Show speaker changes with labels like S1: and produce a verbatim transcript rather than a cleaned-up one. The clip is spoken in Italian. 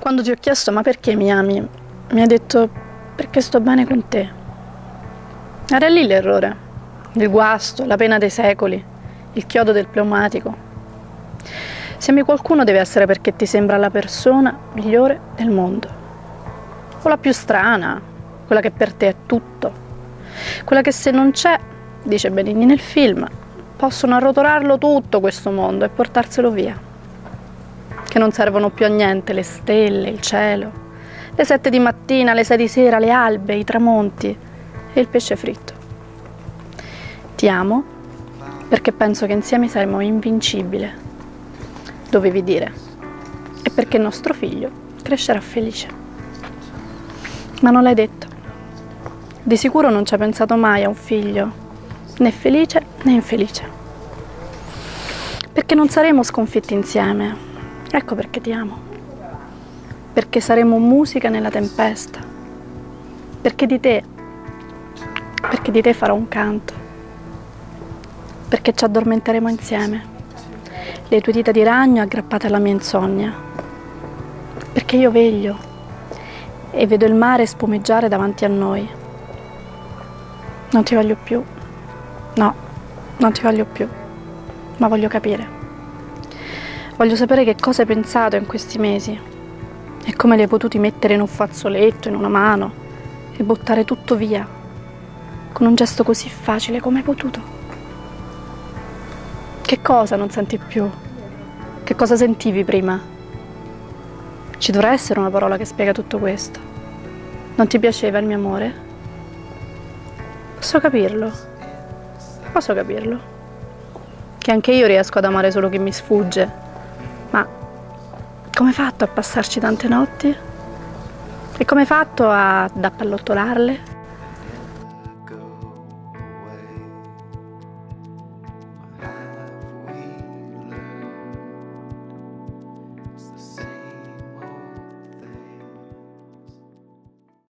S1: Quando ti ho chiesto ma perché mi ami, mi hai detto perché sto bene con te. Era lì l'errore, il guasto, la pena dei secoli, il chiodo del pneumatico. Se ami qualcuno deve essere perché ti sembra la persona migliore del mondo. O la più strana, quella che per te è tutto. Quella che se non c'è, dice Benigni nel film, possono arrotolarlo tutto questo mondo e portarselo via. Che non servono più a niente le stelle, il cielo, le sette di mattina, le sei di sera, le albe, i tramonti e il pesce fritto. Ti amo perché penso che insieme saremo invincibili, dovevi dire, e perché il nostro figlio crescerà felice. Ma non l'hai detto. Di sicuro non ci hai pensato mai a un figlio, né felice né infelice. Perché non saremo sconfitti insieme. Ecco perché ti amo. Perché saremo musica nella tempesta. Perché di te, perché di te farò un canto. Perché ci addormenteremo insieme. Le tue dita di ragno aggrappate alla mia insonnia. Perché io veglio e vedo il mare spumeggiare davanti a noi. Non ti voglio più. No, non ti voglio più. Ma voglio capire. Voglio sapere che cosa hai pensato in questi mesi e come li hai potuti mettere in un fazzoletto, in una mano e buttare tutto via con un gesto così facile come hai potuto. Che cosa non senti più? Che cosa sentivi prima? Ci dovrà essere una parola che spiega tutto questo. Non ti piaceva il mio amore? Posso capirlo. Posso capirlo. Che anche io riesco ad amare solo chi mi sfugge. Ma come hai fatto a passarci tante notti? E come hai fatto ad appallottolarle?